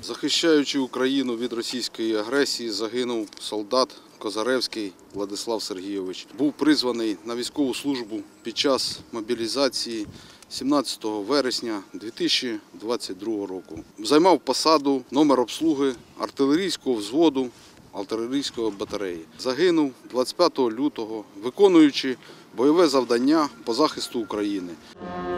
Захищаючи Україну від російської агресії, загинув солдат Козаревський Владислав Сергійович. Був призваний на військову службу під час мобілізації 17 вересня 2022 року. Займав посаду номер обслуги артилерійського взводу артилерійської батареї. Загинув 25 лютого, виконуючи бойове завдання по захисту України.